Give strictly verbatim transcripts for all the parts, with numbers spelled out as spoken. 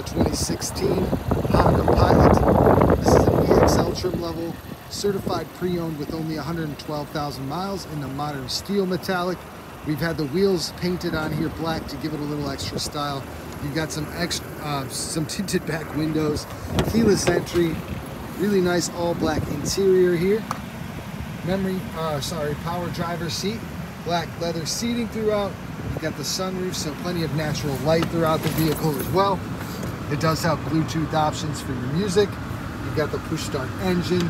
twenty sixteen Honda Pilot. This is an E X L trim level, certified pre-owned with only one hundred twelve thousand miles in the modern steel metallic. We've had the wheels painted on here black to give it a little extra style. You've got some extra, uh, some tinted back windows, keyless entry, really nice all black interior here. Memory, uh, sorry, power driver seat, black leather seating throughout. You've got the sunroof, so plenty of natural light throughout the vehicle as well. It does have Bluetooth options for your music. You've got the push start engine,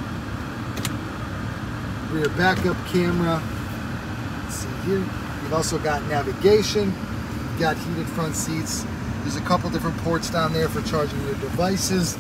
rear backup camera. Let's see here. You've also got navigation. You've got heated front seats. There's a couple different ports down there for charging your devices.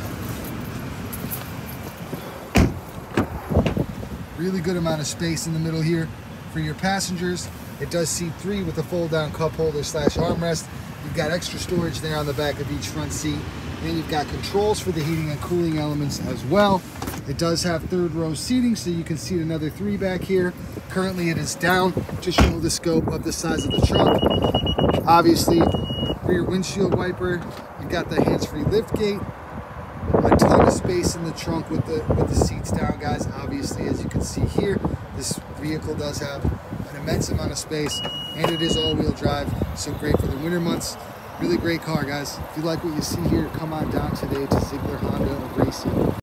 Really good amount of space in the middle here for your passengers. It does seat three with a fold down cup holder slash armrest. You've got extra storage there on the back of each front seat. And you've got controls for the heating and cooling elements as well. It does have third row seating, so you can seat another three back here. Currently it is down to show the scope of the size of the trunk. Obviously, rear windshield wiper. You've got the hands-free lift gate. A ton of space in the trunk with the with the seats down, guys. Obviously, as you can see here, this vehicle does have an immense amount of space, and it is all-wheel drive, so great for the winter months. Really great car, guys. If you like what you see here, come on down today to Ziegler Honda of Racine.